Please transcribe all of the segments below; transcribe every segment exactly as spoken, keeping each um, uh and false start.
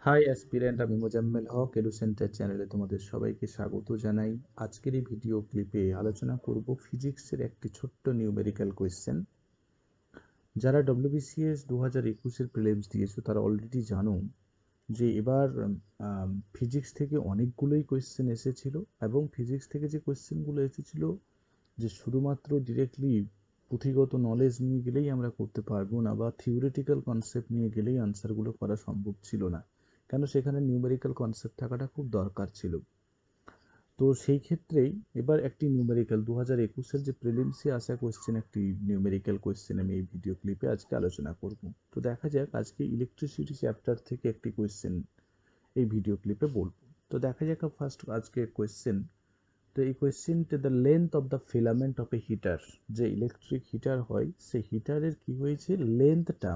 High aspirant, আমি Mozammel Haque edu centre চ্যানেলে তোমাদের সবাইকে স্বাগত জানাই। আজকের এই ভিডিও ক্লিপে আলোচনা করব ফিজিক্সের একটি ছোট্ট নিউমেরিক্যাল কোয়েশ্চেন। যারা ডব্লিউবিসিএস দু হাজার একুশের প্রিলিমস দিয়েছো তারা অলরেডি জানো যে এবার ফিজিক্স থেকে অনেকগুলোই কোয়েশ্চেন এসেছিল, এবং ফিজিক্স থেকে যে কোয়েশ্চেনগুলো এসেছিল যে শুধুমাত্র ডিরেক্টলি পুঁথিগত নলেজ নিয়ে গেলেই আমরা করতে পারবো না, বা থিওরিটিক্যাল কনসেপ্ট নিয়ে গেলেই আনসারগুলো করা সম্ভব ছিল না, কেন সেখানে নিউমেরিক্যাল কনসেপ্ট থাকাটা খুব দরকার ছিল। তো সেই ক্ষেত্রেই এবার একটি নিউমেরিক্যাল দু হাজার একুশের যে প্রিলিমসে আসা কোয়েশ্চেন, একটি নিউমেরিক্যাল কোয়েশ্চেন আমি এই ভিডিও ক্লিপে আজকে আলোচনা করব। তো দেখা যাক আজকে ইলেকট্রিসিটি চ্যাপ্টার থেকে একটি কোয়েশ্চেন এই ভিডিও ক্লিপে বলবো। তো দেখা যাক ফার্স্ট আজকে কোয়েশ্চেন। তো এই কোয়েশ্চেনটা, the length of the filament of a heater, যে ইলেকট্রিক হিটার হয় সেই হিটারের কি হয়েছে, লেন্থটা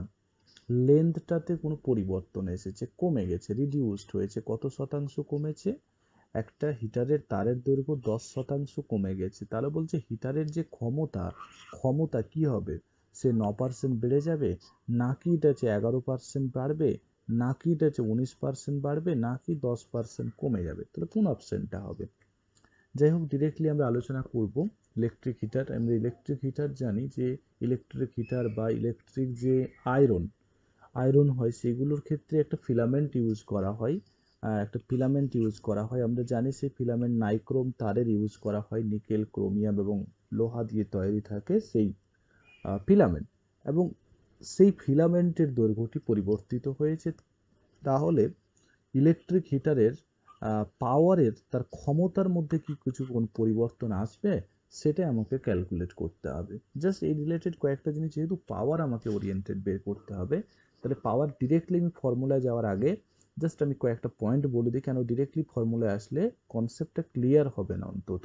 লেন্থটাতে কোনো পরিবর্তন এসেছে, কমে গেছে, রিডিউসড হয়েছে। কত শতাংশ কমেছে? একটা হিটারের তারের দৈর্ঘ্য দশ শতাংশ কমে গেছে। তাহলে বলছে হিটারের যে ক্ষমতা ক্ষমতা কি হবে, সে ন পার্সেন্ট বেড়ে যাবে, নাকি এটা হচ্ছে এগারো পার্সেন্ট বাড়বে, নাকি এটা হচ্ছে উনিশ পার্সেন্ট বাড়বে, নাকি দশ পার্সেন্ট কমে যাবে। তাহলে কোন অপশনটা হবে? যাই হোক, ডিরেক্টলি আমরা আলোচনা করব ইলেকট্রিক হিটার। আমরা ইলেকট্রিক হিটার জানি যে ইলেকট্রিক হিটার বা ইলেকট্রিক যে আয়রন আয়রন হয় সেগুলোর ক্ষেত্রে একটা ফিলামেন্ট ইউজ করা হয়। একটা ফিলামেন্ট ইউজ করা হয় আমরা জানি, সেই ফিলামেন্ট নাইক্রোম তারের ইউজ করা হয়, নিকেল, ক্রোমিয়াম এবং লোহা দিয়ে তৈরি থাকে সেই ফিলামেন্ট, এবং সেই ফিলামেন্টের দৈর্ঘ্যটি পরিবর্তিত হয়েছে। তাহলে ইলেকট্রিক হিটারের পাওয়ারের, তার ক্ষমতার মধ্যে কি কিছু কোন পরিবর্তন আসবে, সেটা আমাকে ক্যালকুলেট করতে হবে। জাস্ট এই রিলেটেড কয়েকটা জিনিস, যেহেতু পাওয়ার আমাকে ওরিয়েন্টেড বের করতে হবে, তাহলে পাওয়ার ডিরেক্টলি আমি ফর্মুলায় যাওয়ার আগে জাস্ট আমি কয়েকটা পয়েন্ট বলে দিই, কেন ডিরেক্টলি ফর্মুলায় আসলে কনসেপ্টটা ক্লিয়ার হবে না অন্তত।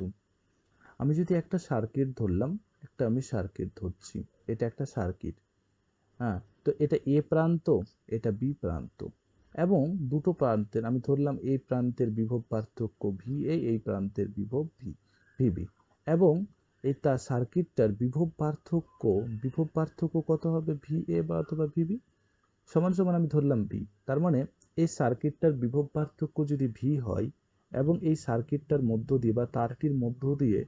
আমি যদি একটা সার্কিট ধরলাম, একটা আমি সার্কিট ধরছি, এটা একটা সার্কিট। হ্যাঁ, তো এটা এ প্রান্ত, এটা বি প্রান্ত, এবং দুটো প্রান্তের আমি ধরলাম এই প্রান্তের বিভব পার্থক্য ভি এ, এই প্রান্তের বিভব ভি ভিবি, এবং এই তার সার্কিটটার বিভব পার্থক্য বিভব পার্থক্য কত হবে, ভি এ বা অথবা ভিবি সমান সমান আমি ধরলাম ভি। তার মানে এই সার্কিটটার বিভব পার্থক্য যদি ভি হয়, এবং এই সার্কিটটার মধ্য দিয়ে বা তারটির মধ্য দিয়ে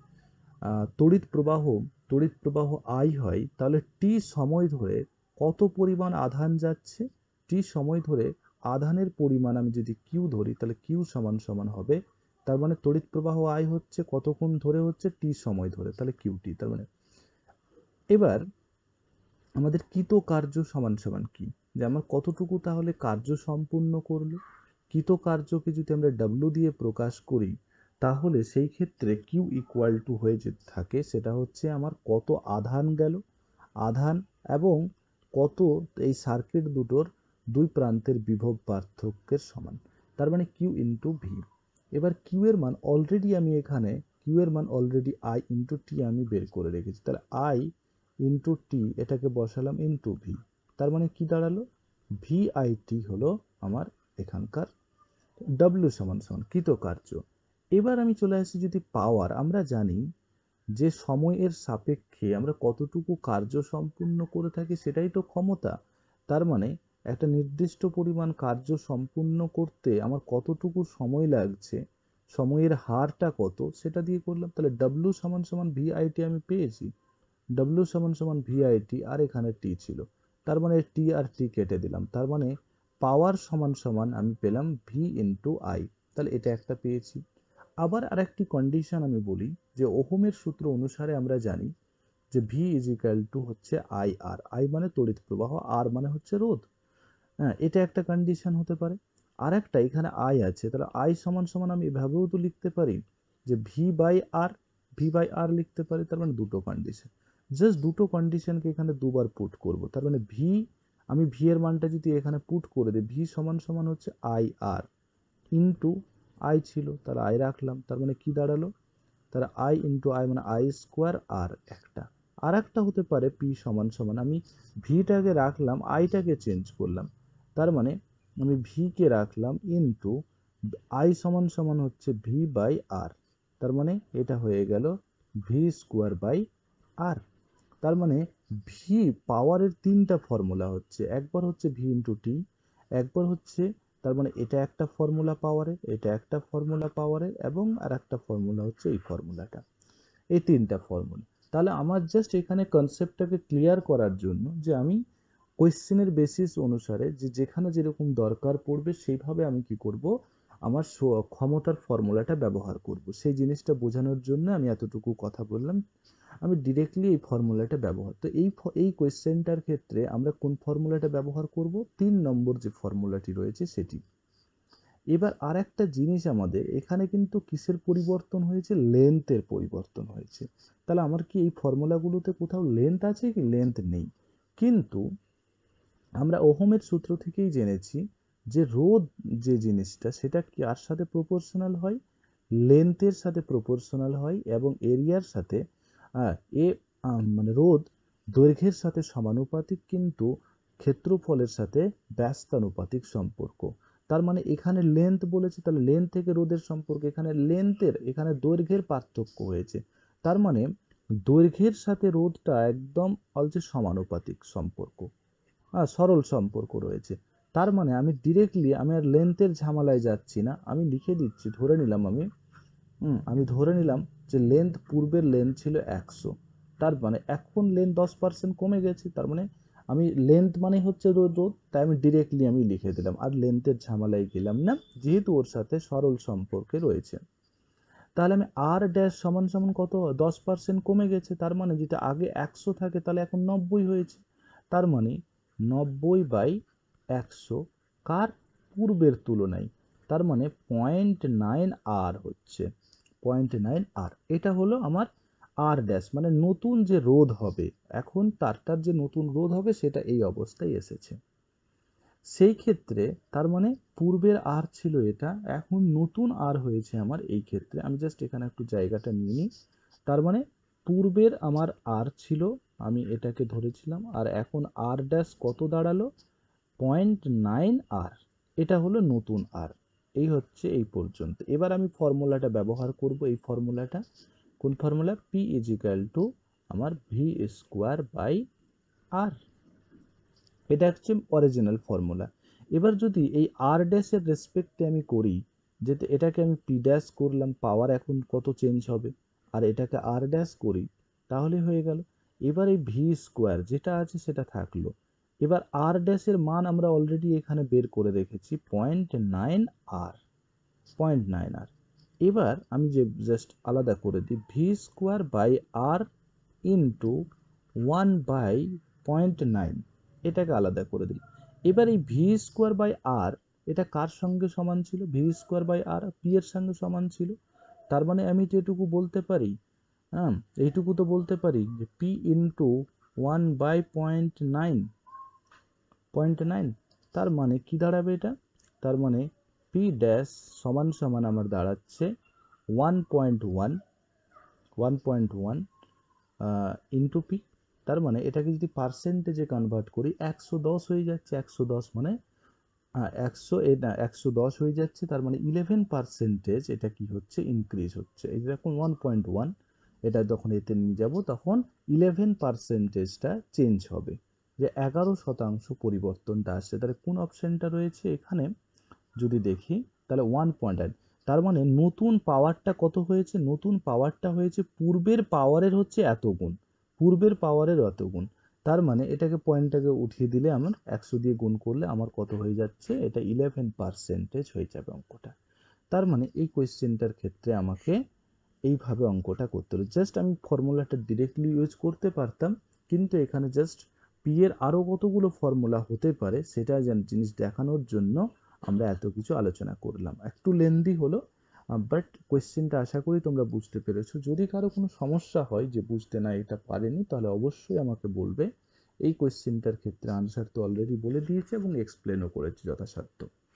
তড়িৎ প্রবাহ তড়িৎ প্রবাহ আই হয়, তাহলে টি সময় ধরে কত পরিমাণ আধান যাচ্ছে, টি সময় ধরে আধানের পরিমাণ আমি যদি কিউ ধরি, তাহলে কিউ সমান সমান হবে, তার মানে তড়িৎ প্রবাহ আই হচ্ছে কতক্ষণ ধরে হচ্ছে, টি সময় ধরে, তাহলে কিউটি। তার মানে এবার আমাদের কৃত কার্য সমান সমান কি, যে আমার কতটুকু তাহলে কার্য সম্পূর্ণ করলো। কৃত কার্যকে যদি আমরা ডাব্লিউ দিয়ে প্রকাশ করি, তাহলে সেই ক্ষেত্রে কিউ ইকুয়াল টু হয়ে যেতে থাকে, সেটা হচ্ছে আমার কত আধান গেল, আধান এবং কত এই সার্কিট দুটোর দুই প্রান্তের বিভব পার্থক্যের সমান, তার মানে কিউ ইন্টু ভি। এবার কিউ এর মান অলরেডি আমি এখানে কিউ এর মান অলরেডি আই ইন্টু টি আমি বের করে রেখেছি, তাহলে আই ইন্টু টি এটাকে বসালাম ইন্টু ভি, তার মানে কি দাঁড়ালো, ভি আই টি হলো আমার এখানকার ডাব্লিউ সমান সমান কৃতকার্য। এবার আমি চলে আসি যদি পাওয়ার, আমরা জানি যে সময়ের সাপেক্ষে আমরা কতটুকু কার্য সম্পূর্ণ করে থাকি সেটাই তো ক্ষমতা। তার মানে একটা নির্দিষ্ট পরিমাণ কার্য সম্পূর্ণ করতে আমার কতটুকু সময় লাগছে, সময়ের হারটা কত, সেটা দিয়ে করলাম। তাহলে ডাব্লিউ সমান সমান ভি আই টি আমি পেয়েছি, ডাব্লিউ সমান সমান ভি আই টি, আর এখানে টি ছিল, তার মানে টি আর টি কেটে দিলাম, তার মানে পাওয়ার সমান সমান আমি পেলাম ভি ইন্টু আই। তাহলে এটা একটা পেয়েছি। আবার আরেকটি কন্ডিশন আমি বলি, যে ওহমের সূত্র অনুসারে আমরা জানি যে ভি ইজ ইকুয়াল টু হচ্ছে আই আর, আই মানে তড়িৎ প্রবাহ, আর মানে হচ্ছে রোধ। হ্যাঁ, এটা একটা কন্ডিশন হতে পারে। আর একটা এখানে আই আছে, তাহলে আই সমান সমান আমি এভাবেও তো লিখতে পারি যে V by R, V by R লিখতে পারি। তার মানে দুটো কন্ডিশন, জাস্ট দুটো কন্ডিশনকে এখানে দুবার পুট করব, তার মানে ভি, আমি ভি এর মানটা যদি এখানে পুট করে দিই, ভি সমান সমান হচ্ছে আই আর ইন্টু আই ছিল, তাহলে আই রাখলাম, তার মানে কি দাঁড়ালো, তাহলে আই ইন্টু আই মানে আই স্কোয়ার আর একটা। আর একটা হতে পারে পি সমান সমান, আমি ভিটাকে রাখলাম, আইটাকে চেঞ্জ করলাম, তার মানে আমি ভি কে রাখলাম ইন্টু আই সমান সমান হচ্ছে ভি বাই আর, তার মানে এটা হয়ে গেল ভি স্কোয়ার বাই আর। তার মানে ভি পাওয়ারের তিনটা ফর্মুলা হচ্ছে, একবার হচ্ছে ভি ইন্টু টি, একবার হচ্ছে তার মানে এটা একটা ফর্মুলা পাওয়ারের, এটা একটা ফর্মুলা পাওয়ারের, এবং আর একটা ফর্মুলা হচ্ছে এই ফর্মুলাটা। এই তিনটা ফর্মুলা। তাহলে আমার জাস্ট এখানে কনসেপ্টটাকে ক্লিয়ার করার জন্য যে আমি কোয়েশ্চেনের বেসিস অনুসারে যে যেখানে যেরকম দরকার পড়বে সেইভাবে আমি কি করব, আমার ক্ষমতার ফর্মুলাটা ব্যবহার করব। সেই জিনিসটা বোঝানোর জন্য আমি এতটুকু কথা বললাম। আমি ডিরেক্টলি এই ফর্মুলাটা ব্যবহার, তো এই এই কোয়েশ্চেনটার ক্ষেত্রে আমরা কোন ফর্মুলাটা ব্যবহার করব, তিন নম্বর যে ফর্মুলাটি রয়েছে সেটি। এবার আর একটা জিনিস, আমাদের এখানে কিন্তু কিসের পরিবর্তন হয়েছে, লেন্থের পরিবর্তন হয়েছে। তাহলে আমার কি এই ফর্মুলাগুলোতে কোথাও লেন্থ আছে কি, লেন্থ নেই। কিন্তু আমরা ওহমের সূত্র থেকেই জেনেছি যে রোধ যে জিনিসটা সেটা কার সাথে প্রপোর্শনাল হয়, লেন্থের সাথে প্রপোর্শনাল হয়, এবং এরিয়ার সাথে এ মানে রোধ দৈর্ঘ্যের সাথে সমানুপাতিক, কিন্তু ক্ষেত্রফলের সাথে ব্যস্তানুপাতিক সম্পর্ক। তার মানে এখানে লেন্থ বলেছে, তাহলে লেন্থ থেকে রোধের সম্পর্ক, এখানে লেন্থের এখানে দৈর্ঘ্যের পার্থক্য হয়েছে। তার মানে দৈর্ঘ্যের সাথে রোধটা একদম অলছে সমানুপাতিক সম্পর্ক, হ্যাঁ সরল সম্পর্ক রয়েছে। তার মানে আমি ডিরেক্টলি আমি আর লেন্থের ঝামেলায় যাচ্ছি না, আমি লিখে দিচ্ছি, ধরে নিলাম আমি হুম আমি ধরে নিলাম যে লেন্থ, পূর্বের লেন্থ ছিল একশো, তার মানে এখন লেন্থ দশ পার্সেন্ট কমে গেছে। তার মানে আমি লেন্থ মানে হচ্ছে রোধ রোধ তাই আমি ডিরেক্টলি আমি লিখে দিলাম, আর লেন্থের ঝামেলায় গেলাম না, যেহেতু ওর সাথে সরল সম্পর্কে রয়েছে। তাহলে আমি আর ড্যাশ সমান সমান কত, দশ পার্সেন্ট কমে গেছে। তার মানে যেটা আগে একশো থাকে তাহলে এখন নব্বই হয়েছে। তার মানে নব্বই বাই একশো, কার, পূর্বের তুলনায়। তার মানে পয়েন্ট নাইন আর হচ্ছে, পয়েন্ট নাইন আর, এটা হলো আমার আর ড্যাশ, মানে নতুন যে রোধ হবে, এখন তারটার যে নতুন রোধ হবে সেটা এই অবস্থায় এসেছে। সেই ক্ষেত্রে তার মানে পূর্বের আর ছিল এটা, এখন নতুন আর হয়েছে আমার এই ক্ষেত্রে। আমি জাস্ট এখানে একটু জায়গাটা নিয়ে নিই। তার মানে পূর্বের আমার আর ছিল, আমি এটাকে ধরেছিলাম, আর এখন আর ড্যাশ কত দাঁড়ালো, পয়েন্ট নাইন আর, এটা হলো নতুন আর। এই হচ্ছে এই পর্যন্ত। এবার আমি ফর্মুলাটা ব্যবহার করব, এই ফর্মুলাটা কোন formula, P is equal to আমার ভি স্কোয়ার বাই আর, এটা হচ্ছে অরিজিনাল ফর্মুলা। এবার যদি এই আর ড্যাশের রেসপেক্টে আমি করি, যে এটাকে আমি পি ড্যাশ করলাম, পাওয়ার এখন কত চেঞ্জ হবে, আর এটাকে আর ড্যাশ করি, তাহলে হয়ে গেল। এবার এই ভি স্কোয়ার যেটা আছে সেটা থাকলো। এবার আর ড্যাশের মান আমরা অলরেডি এখানে বের করে রেখেছি, point nine R, point nine R. এবার আমি যে জাস্ট আলাদা করে দিই, V square by R into one by point nine, এটাকে আলাদা করে দিই। এবার এই ভি স্কোয়ার বাই আর, এটা কার সঙ্গে সমান ছিল, V square by R P এর সঙ্গে সমান ছিল। তার মানে আমি যেটুকু বলতে পারি, হ্যাঁ এইটুকু তো বলতে পারি যে P into one by point nine, point nine. তার মানে কি দাঁড়াবে এটা, তার মানে পি ড্যাশ সমান সমান আমার দাঁড়াচ্ছে one point one, one point one into P. তার মানে এটাকে যদি পার্সেন্টেজে কনভার্ট করি, একশো দশ হয়ে যাচ্ছে, একশো দশ মানে একশো এটা একশো দশ হয়ে যাচ্ছে। তার মানে ইলেভেন পার্সেন্টেজ এটা কি হচ্ছে, ইনক্রিজ হচ্ছে। এই যখন ওয়ান পয়েন্ট ওয়ান, এটা যখন এতে নিয়ে যাব তখন ইলেভেন পার্সেন্টেজটা চেঞ্জ হবে, যে এগারো শতাংশ পরিবর্তনটা আসছে। তাহলে কোন অপশনটা রয়েছে এখানে যদি দেখি, তাহলে ওয়ান পয়েন্ট নাইন। তার মানে নতুন পাওয়ারটা কত হয়েছে, নতুন পাওয়ারটা হয়েছে পূর্বের পাওয়ারের হচ্ছে এত গুণ, পূর্বের পাওয়ারের এত গুণ। তার মানে এটাকে পয়েন্টটাকে উঠিয়ে দিলে আমার একশো দিয়ে গুণ করলে আমার কত হয়ে যাচ্ছে, এটা ইলেভেন পার্সেন্টেজ হয়ে যাবে অঙ্কটা। তার মানে এই কোয়েশ্চেনটার ক্ষেত্রে আমাকে এইভাবে অঙ্কটা করতে হলো। জাস্ট আমি ফর্মুলাটা ডিরেক্টলি ইউজ করতে পারতাম, কিন্তু এখানে জাস্ট পি এর আরও কতগুলো ফর্মুলা হতে পারে সেটা জিনিস দেখানোর জন্য আমরা এত কিছু আলোচনা করলাম। একটু লেন্দি হলো, বাট কোয়েশ্চেনটা আশা করি তোমরা বুঝতে পেরেছো। যদি কারো কোনো সমস্যা হয় যে বুঝতে না এটা পারেনি, তাহলে অবশ্যই আমাকে বলবে। এই কোয়েশ্চেনটার ক্ষেত্রে আনসার তো অলরেডি বলে দিয়েছে এবং এক্সপ্লেনও করেছে যথাসাধ্য।